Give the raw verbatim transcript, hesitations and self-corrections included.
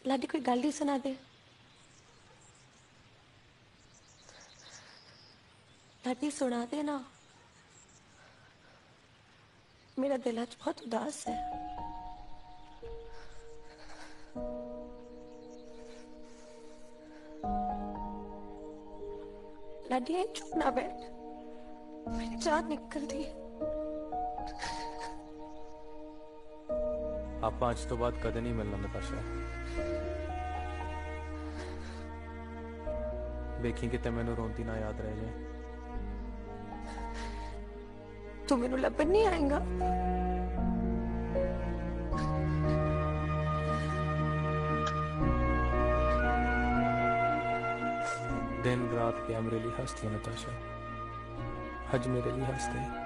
लाडी कोई गल ही सुना दे। लाडी सुना दे ना, मेरा दिल आज बहुत उदास है। लाडी चुप ना बैठ, मेरी जान निकलती है। ਆਪਾਂ ਅੱਜ ਤੋਂ ਬਾਅਦ ਕਦੇ ਨਹੀਂ ਮਿਲਣਾ ਨਤਾਸ਼ਾ। ਵੇਖੀ ਕਿਤੇ ਮੈਨੂੰ ਰੋਂਦੀ ਨਾ ਯਾਦ ਰਹਿ ਜਾਏ। तू मेनू लभन नहीं आएगा? दिन रात क्या मेरे लिए हंसती है नताशा, आज मेरे लिए हंसते हैं।